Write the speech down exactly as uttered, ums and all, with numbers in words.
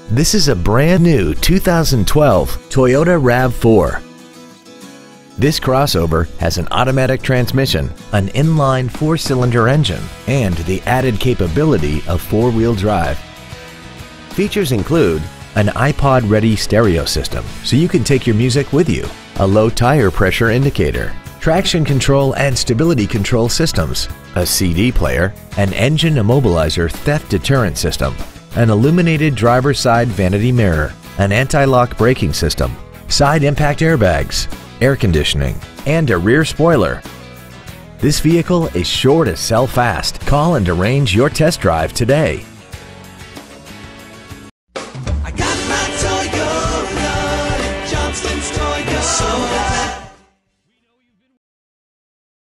This is a brand new two thousand twelve Toyota RAV four. This crossover has an automatic transmission, an inline four-cylinder engine, and the added capability of four-wheel drive. Features include an iPod-ready stereo system, so you can take your music with you, a low tire pressure indicator, traction control and stability control systems, a C D player, an engine immobilizer theft deterrent system, an illuminated driver's side vanity mirror, an anti-lock braking system, side impact airbags, air conditioning, and a rear spoiler. This vehicle is sure to sell fast. Call and arrange your test drive today.